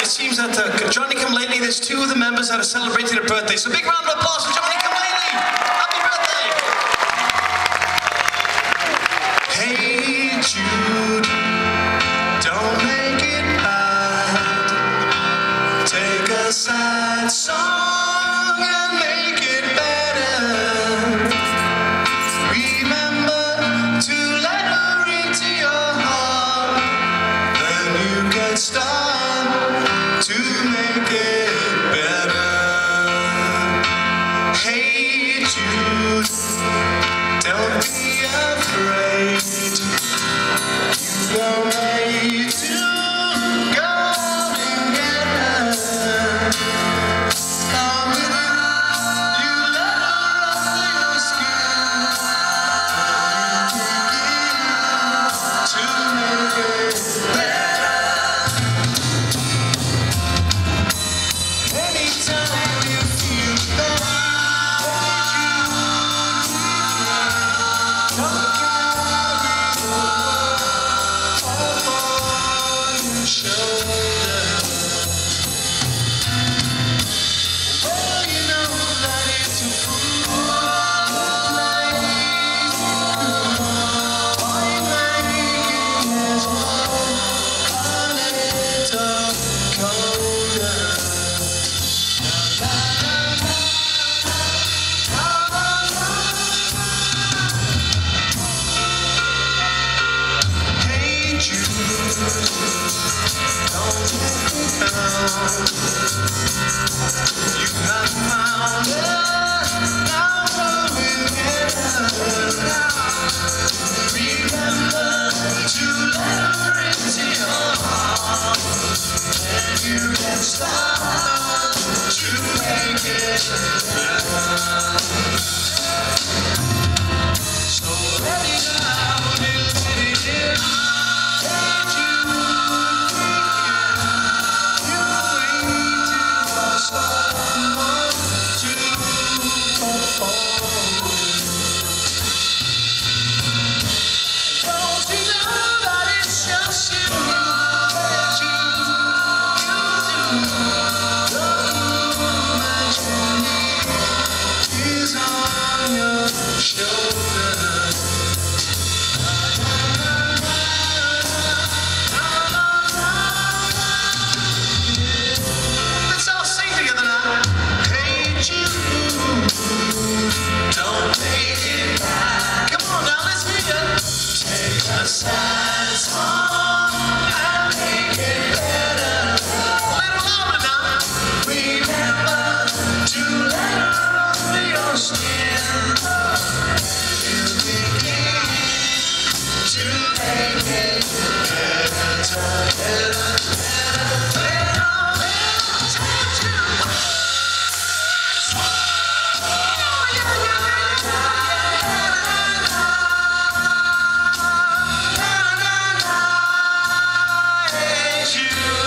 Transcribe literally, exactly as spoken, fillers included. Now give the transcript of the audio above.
it seems that uh, Johnny Come Lately, there's two of the members that are celebrating a birthday. So big round of applause for Johnny Come Lately. Happy birthday. Hey Jude, don't make it bad. Take a sad song and make it better. Remember to let her into your heart. Then you can start to make it better. Hey Jude, don't be afraid. You were made to go and get her. Come with it, you let her under your skin. To make it better. Anytime you feel bad, don't carry the world on your shoulders. Well, you know that it's a fool's place. Why make it a little colder? Hey Jude, don't let me down. You've not found her, now go and get her. Remember to let her into your heart. And you can start to make it better. So let it out and let it in. Hey Jude, you waited for someone to perform. Don't you know that it's just you? Hey Jude, you do. The moment you need is on your shoulders. Let's all sing together now. Hey Jude, don't make it bad. Come on now, let's hear it. Take a sad song and make it better. A little louder now. Remember to let her under your skin. You begin to make it better, better, better, better. Take you. Hey Jude.